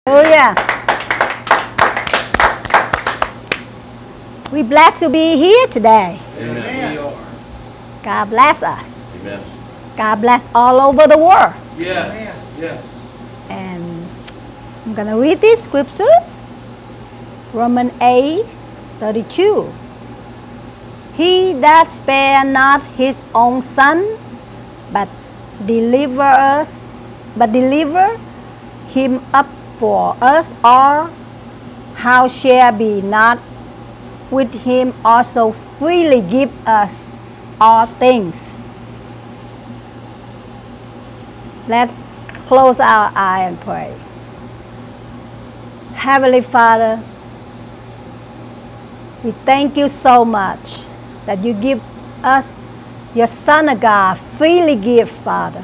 Hallelujah. We blessed to be here today. Amen. God bless us. Amen. God bless all over the world. Yes. Yes. And I'm going to read this scripture. Romans 8:32. He that spare not his own son, but deliver him up for us all, how shall be not with him also freely give us all things? Let's close our eye and pray. Heavenly Father, we thank you so much that you give us your Son of God, freely give, Father.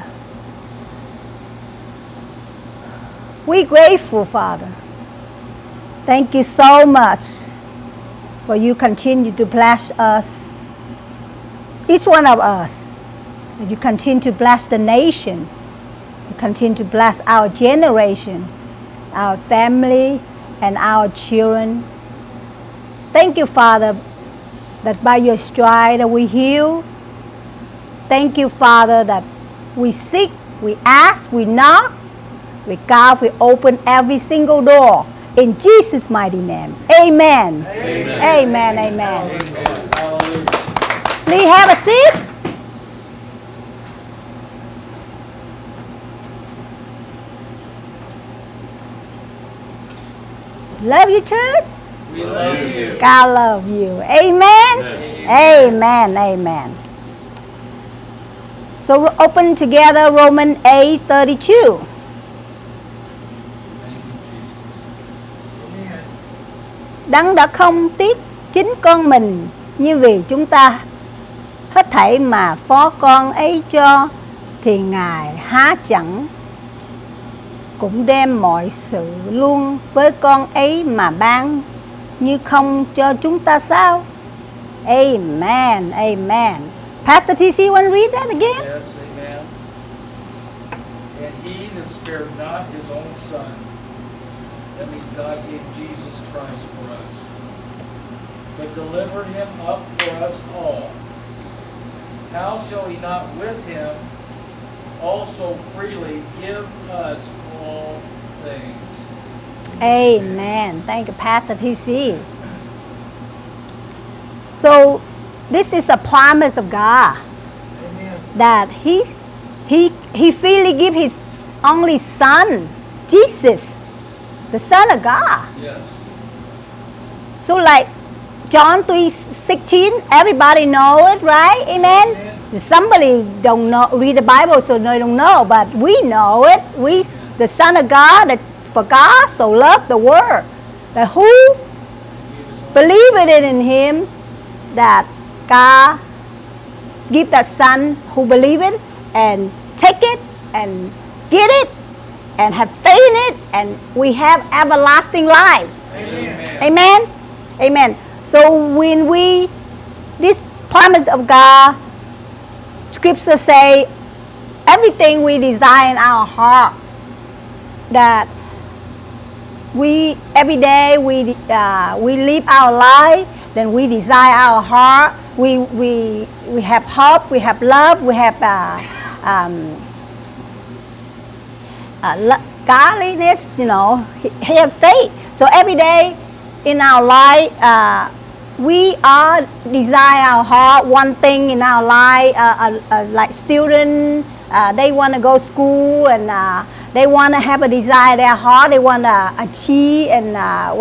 We're grateful, Father. Thank you so much for you continue to bless us, each one of us. And you continue to bless the nation. You continue to bless our generation, our family, and our children. Thank you, Father, that by your stride that we heal. Thank you, Father, that we seek, we ask, we knock. With God, we open every single door. In Jesus' mighty name. Amen. Amen. Amen. Amen. Amen. Please have a seat. Love you, church. We love you. God love you. Amen. Amen. Amen. So we'll open together Romans 8:32. Đấng đã không tiếc chính con mình, như vì chúng ta hết thảy mà phó con ấy cho, thì Ngài há chẳng cũng đem mọi sự luôn với con ấy mà ban như không cho chúng ta sao? Amen. Amen. Pastor TC, want to read that again? Yes, amen. And he that spared not his own son, that means God gave Jesus Christ for us, but delivered him up for us all, how shall he not with him also freely give us all things? Amen. Thank you, Pastor TC. So this is a promise of God. Amen. That he freely give his only son, Jesus, the Son of God. Yes. So like John 3:16, everybody know it, right? Amen. Somebody don't know, read the Bible, so they don't know, but we know it. The Son of God, that for God so loved the world, that who believed in him, that God give that son who believe it and take it and get it and have faith in it, and we have everlasting life. Amen. Amen. Amen. So when this promise of God, scripture say, everything we desire in our heart, that every day we live our life, then we desire our heart. We have hope, we have love, we have godliness, have faith. So every day in our life, we are desire our heart, one thing in our life, like students, they want to go to school and they want to have a desire in their heart, they want to achieve and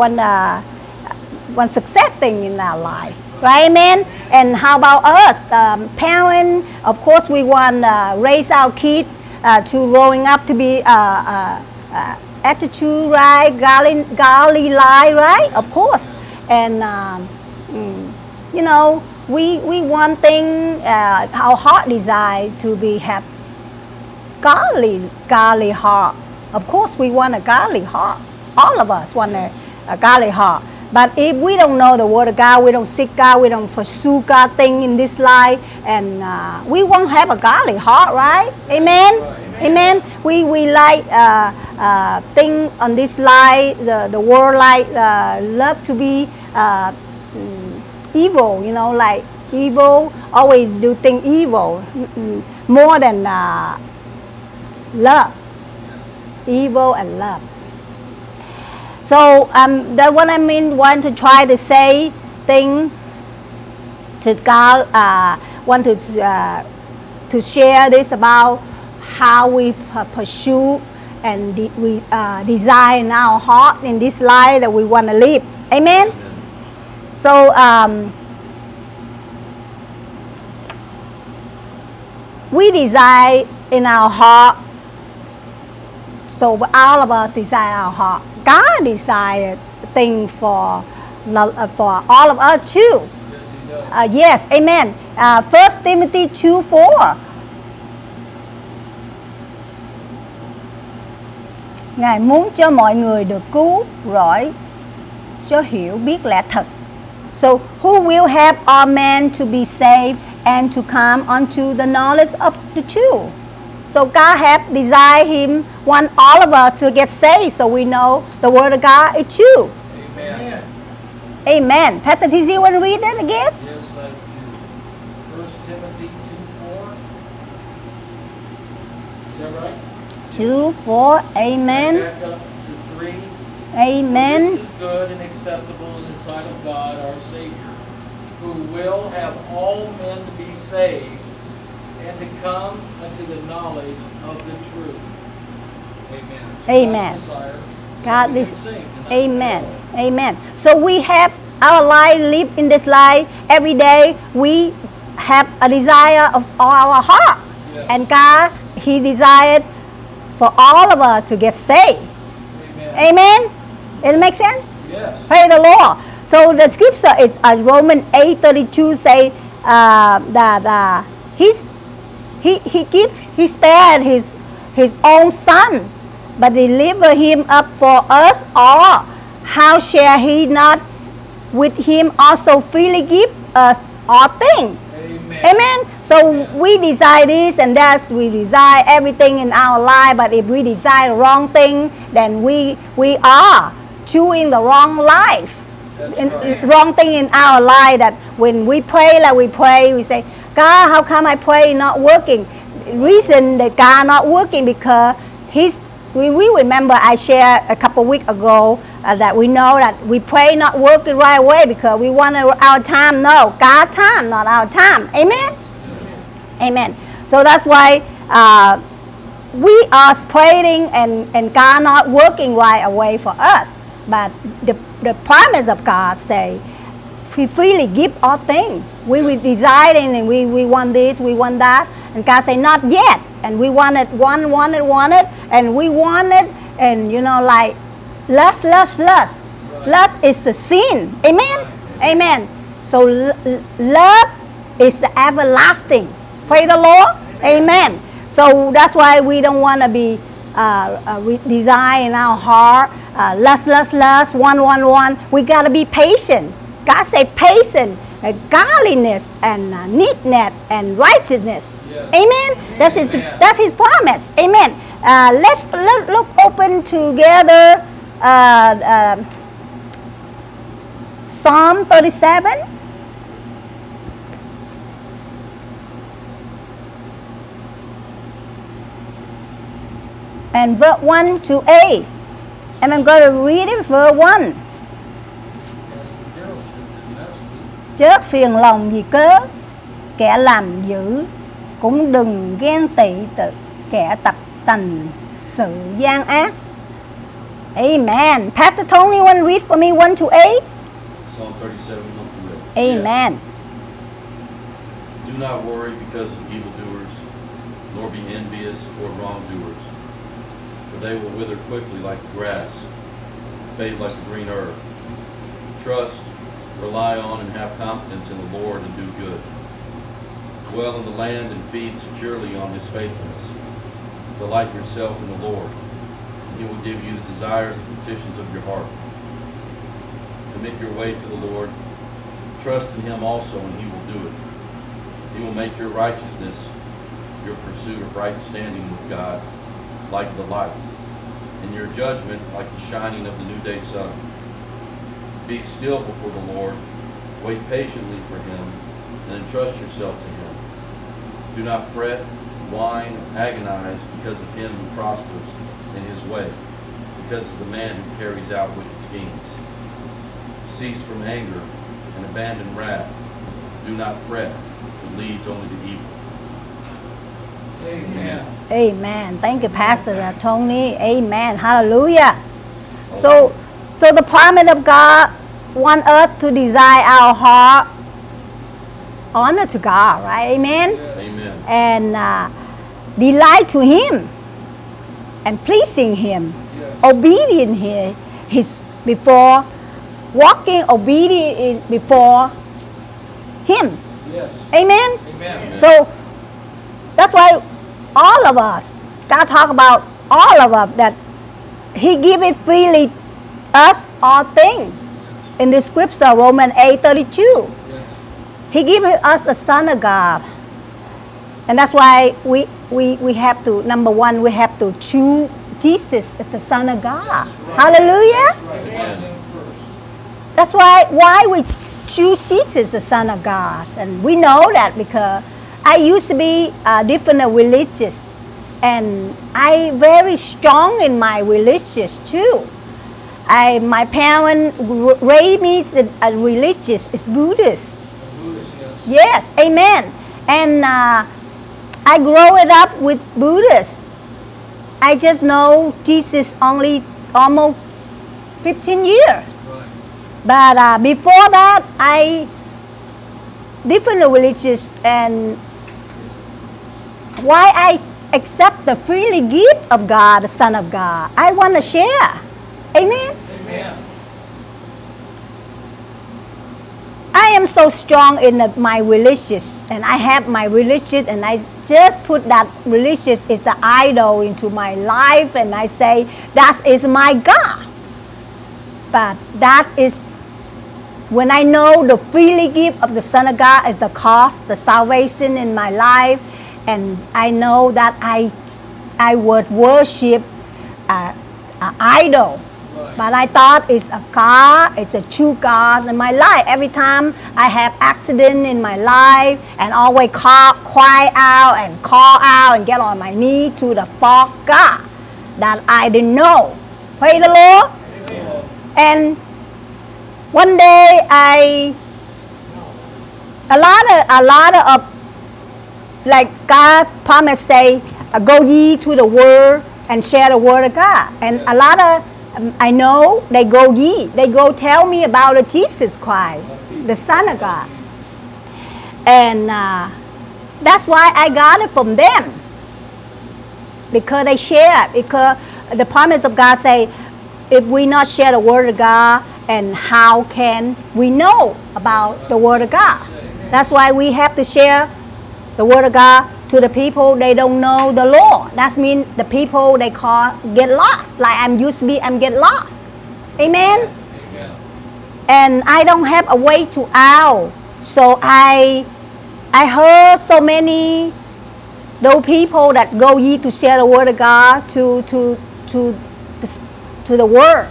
want success thing in our life. Right, amen? And how about us, parents? Of course, we want to raise our kids to growing up to be attitude right, godly life, right? Of course. And we want thing, our heart desire to be have godly heart. Of course, we want a godly heart. All of us want a godly heart. But if we don't know the Word of God, we don't seek God, we don't pursue God thing in this life, and we won't have a godly heart, right? Amen? Right. Amen. We like thing on this life, the world like love to be evil, you know, like evil, always do things evil, more than love, evil and love. So that's what I mean, want to try to say thing to God, want to share this about how we pursue and we desire in our heart in this life that we want to live. Amen? So we desire in our heart, so all of us desire our heart. God desired thing for all of us too. Yes, He does. Yes, amen. 1 Timothy 2:4. Ngài muốn cho mọi người được cứu rỗi, cho hiểu biết lẽ thật. So who will help all men to be saved and to come unto the knowledge of the truth? So God have desired Him, want all of us to get saved, so we know the Word of God is true. Amen. Amen. Pastor TZ, want to read that again? Yes, I do. 1 Timothy 2:4. Is that right? 2:4. Amen. Back up to 3. Amen. This is good and acceptable in the sight of God our Savior, who will have all men to be saved and to come unto the knowledge of the truth. Amen. Amen. God's desire God that we is, can sing and not amen, know. amen. So we have our life, live in this life every day. We have a desire of our heart, Yes. and God, He desired for all of us to get saved. Amen. Amen. It makes sense. Yes. Praise the Lord. So the scripture is Romans 8:32 say that he spared his own son, but delivered him up for us all. How shall he not with him also freely give us all things? Amen. Amen. So we desire this and that. We desire everything in our life. But if we desire the wrong thing, then we are choosing the wrong life. That's And right. wrong thing in our life. That when we pray like we pray, we say, God, how come I pray not working? Reason that God not working because we remember I shared a couple weeks ago that we know that we pray not working right away because we want our time. No, God's time, not our time. Amen? Amen. So that's why we are praying and God not working right away for us. But the promise of God say, we freely give all things. We deciding and we want this, we want that. And God say, not yet. And we want it, want it. And we want it. And you know, like, lust. Lust is the sin. Amen? Amen. So love is everlasting. Praise the Lord. Amen. So that's why we don't want to be desire in our heart. Lust, want. We got to be patient. God say patient, godliness, and neatness, and righteousness. Yes. Amen. Amen. That's His promise. Amen. Let's look open together. Psalm 37. And verse 1 to 8. And I'm going to read it, verse 1. Chớ phiền lòng vì cớ kẻ làm dữ, cũng đừng ghen tị tự kẻ tập tành sự gian ác. Amen. Pastor Tony, want to read for me 1 to 8? Psalm 37, 1 through 8. Amen. Do not worry because of evildoers, nor be envious toward wrongdoers, for they will wither quickly like the grass, fade like the green herb. Trust, rely on, and have confidence in the Lord, and do good. Dwell in the land and feed securely on His faithfulness. Delight yourself in the Lord, and He will give you the desires and petitions of your heart. Commit your way to the Lord. Trust in Him also, and He will do it. He will make your righteousness your pursuit of right standing with God like the light, and your judgment like the shining of the noonday sun. Be still before the Lord, wait patiently for him, and entrust yourself to him. Do not fret, whine, or agonize because of him who prospers in his way, because of the man who carries out wicked schemes. Cease from anger and abandon wrath. Do not fret, it leads only to evil. Amen. Amen. Thank you, Pastor Tony. Amen. Hallelujah. So the promise of God want us to desire our heart honor to God, right? Amen. Amen. And delight to Him and pleasing Him, Yes. obedient His before walking obedient before Him. Yes. Amen. Amen. So that's why all of us, God talk about all of us, that He give it freely us all things. In the scripture, Romans 8:32, Yes. He give us the Son of God. And that's why we have to, number one, we have to choose Jesus as the Son of God. That's right. Hallelujah. That's right. Amen. Him first. That's why we choose Jesus, the Son of God. And we know that because I used to be different religious, and I very strong in my religious too. My parents raised me religious, is Buddhist. Buddhist, yes. Yes, amen. And I grew it up with Buddhists. I just know Jesus only almost 15 years. Right. But before that, I different religious, and why I accept the freely gift of God, the Son of God. I want to share. Amen. Amen. I am so strong in my religious, and I have my religious, and I just put that religious is the idol into my life, and I say that is my God. But that is when I know the freely gift of the Son of God is the cost, the salvation in my life, and I know that I would worship an idol. Right. But I thought it's a God, it's a true God in my life. Every time I have accident in my life, and always cry out and call out and get on my knee to the false God that I didn't know. Praise the Lord. Amen. And one day a lot of like God promised say, go ye to the world and share the word of God. And a lot of I know they go ye. They go tell me about the Jesus Christ, the Son of God. And that's why I got it from them. Because they share. Because the promise of God say, if we not share the word of God, and how can we know about the word of God? That's why we have to share the word of God to the people they don't know the Lord. That means the people they call get lost. Like I'm get lost. Amen? Amen. And I don't have a way to out. So I heard so many those people that go ye to share the word of God to the world.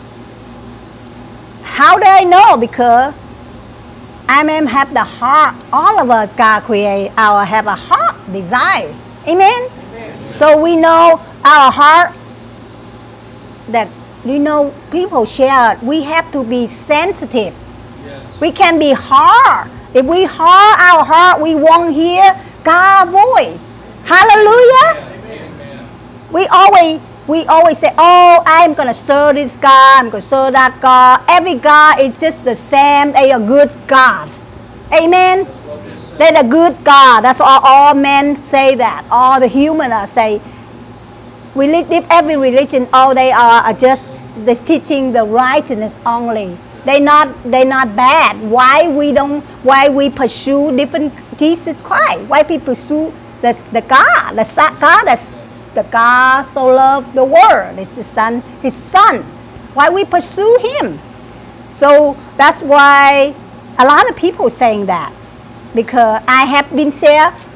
How do I know? Because I have the heart. All of us, God create have a heart desire. Amen? Amen. So we know our heart that, people share. We have to be sensitive. Yes. We can be hard. If we hard our heart, we won't hear God's voice. Hallelujah. Amen. We always say, oh, I'm going to serve this God, I'm going to serve that God. Every God is just the same. They are good God. Amen? That's what they say. They're the good God. That's all men say that. All the humans say, every religion, all they are just teaching the righteousness only. They're not bad. Why we pursue different Jesus Christ? Why people pursue the God that's the God so loved the world. It's His Son. Why we pursue Him? So that's why a lot of people saying that. Because I have been share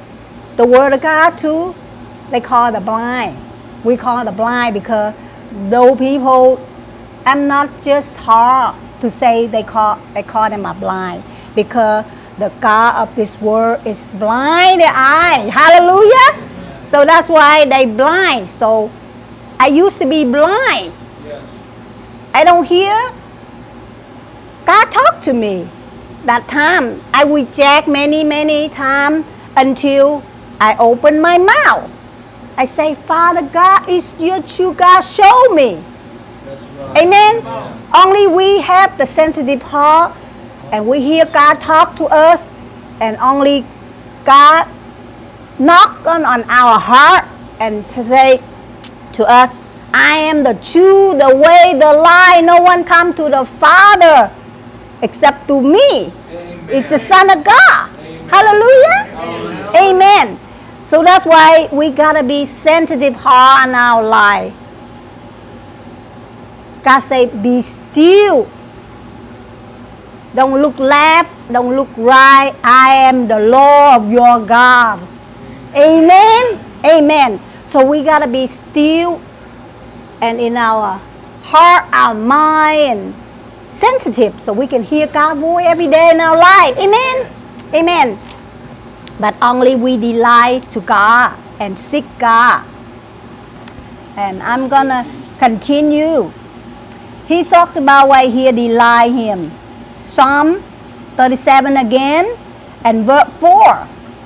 the word of God too, they call the blind. We call the blind because those people, I'm not just hard to say they call them a blind, because the God of this world is blind their eye. Hallelujah. So that's why they blind. So I used to be blind. Yes. I don't hear God talk to me. That time I reject many times until I open my mouth. I say, Father God, is your true God, show me. That's right. Amen. Only we have the sensitive heart and we hear God talk to us, and only God knock on our heart and say to us, I am the truth, the way, the life. No one come to the Father except to me. Amen. It's the Son of God. Amen. Hallelujah. Hallelujah. Amen. So that's why we gotta be sensitive heart in our life. God say, be still. Don't look left, don't look right. I am the Lord of your God. Amen. Amen. So we gotta be still and in our heart, our mind, sensitive, so we can hear God's voice every day in our life. Amen. Amen. But only we delight to God and seek God. And I'm gonna continue. He talked about why he delight him. Psalm 37 again and verse 4.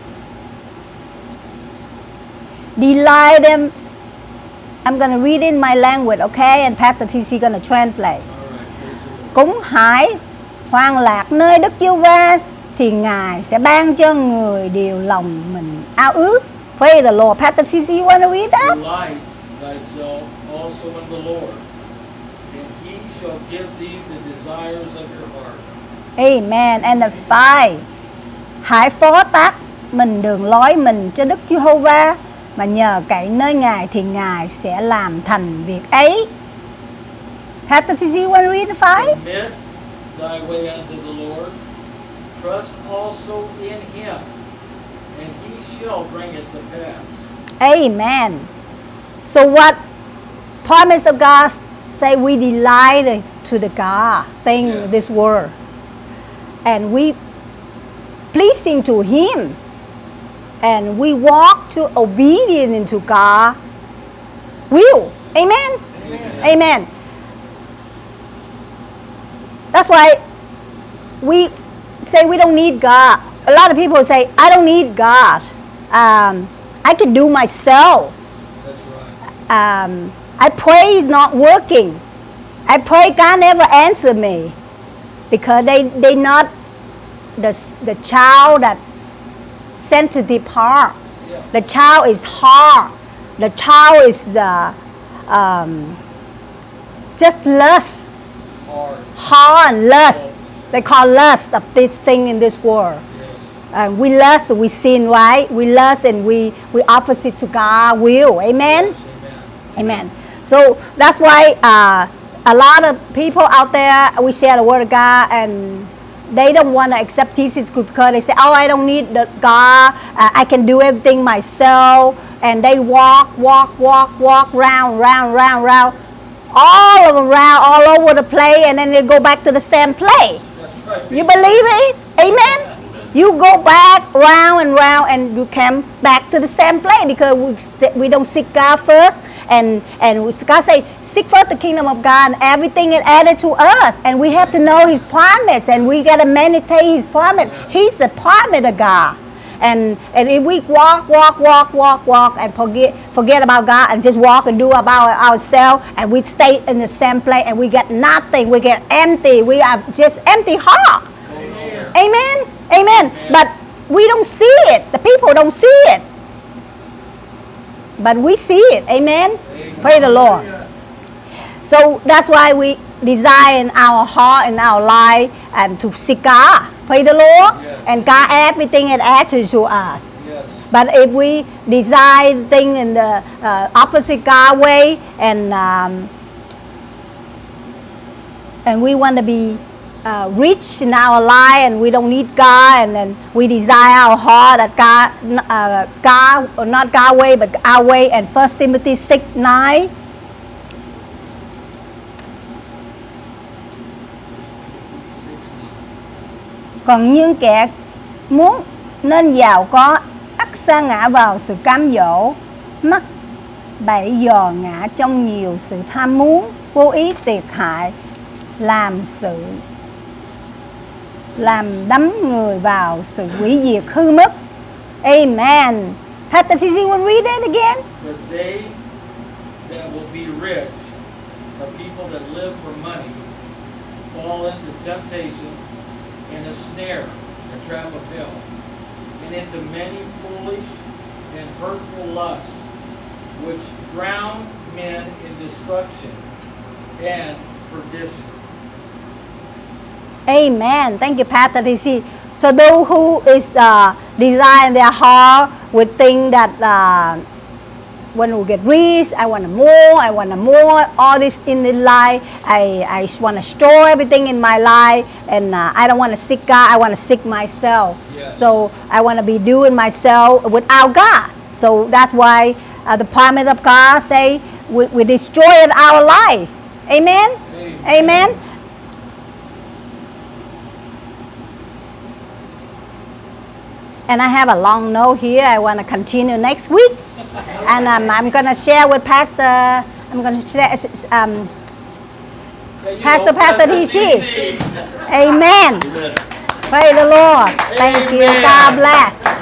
Delight them. I'm gonna read in my language, okay? And Pastor TC gonna translate. All right. Praise the Lord. Cúng hái hoan lạc nơi Đức Giê-hô-va thì Ngài sẽ ban cho người điều lòng mình ao ước. Praise the Lord. Pastor TC, you want to read that? Delight thyself also in the Lord, and he shall give thee the desires of your heart. Amen. And the 5. Hãy phó tác mình đường lối mình cho Đức Giê-hô-va, mà nhờ cậy nơi Ngài thì Ngài sẽ làm thành việc ấy. Pastor TC, you want to read the 5? Commit thy way unto the Lord, trust also in him, and he shall bring it to pass. Amen. So what promise of God say, we delight to the God thing Yes. this world, and we pleasing to him, and we walk to obedient into God will. Amen. Amen. Amen. That's why we say we don't need God. A lot of people say, I don't need God. I can do myself. That's right. I pray is not working. I pray God never answer me, because they not the child that sensitive heart. Yeah. The child is hard. The child is just lust, hard and lust. They call lust of this thing in this world. Yes. We lust, we sin, right? We lust and we opposite to God will. Amen. Yes, amen. Amen. So that's why a lot of people out there, we share the word of God, and they don't want to accept Jesus because they say, oh, I don't need the God. I can do everything myself. And they walk, round, all around, all over the place, and then they go back to the same place. That's right. You believe it? Amen? You go back round and round, and you come back to the same place because we don't seek God first. And God say, seek first the kingdom of God, and everything is added to us. And we have to know his promise, and we got to meditate his promise. He's the promise of God. And if we walk and forget about God and just walk and do about ourselves, and we stay in the same place and we get nothing, we get empty, we are just empty heart. Amen? Amen. But we don't see it. The people don't see it. But we see it. Amen? Praise the Lord. So that's why we desire in our heart and our life and to seek God. Praise the Lord. Yes. And God everything is added to us. Yes. But if we desire things in the opposite God way, and we want to be rich in our life and we don't need God, and then we desire our heart that God, not God's way, but our way. And 1 Timothy 6:9. Còn những kẻ muốn nên giàu có ắt sa ngã vào sự cám dỗ, mắc bẫy dò ngã trong nhiều sự tham muốn, vô ý tiệt hại, làm đắm người vào sự hủy diệt hư mất. Amen. Pastor TC, will read it again? But they that will be rich are people that live for money, fall into temptation, in a snare, a trap of hell, and into many foolish and hurtful lusts, which drown men in destruction and perdition. Amen. Thank you, Pastor TC. So those who is desire in their heart would think that when we get rich, I want more, all this in the life. I just want to store everything in my life, and I don't want to seek God, I want to seek myself. Yes. So I want to be doing myself without God. So that's why the promise of God say we destroyed our life. Amen? Amen. Amen. And I have a long note here. I want to continue next week. And I'm going to share with Pastor, Pastor TC. Amen. Amen. Praise the Lord. Thank you. Amen. God bless.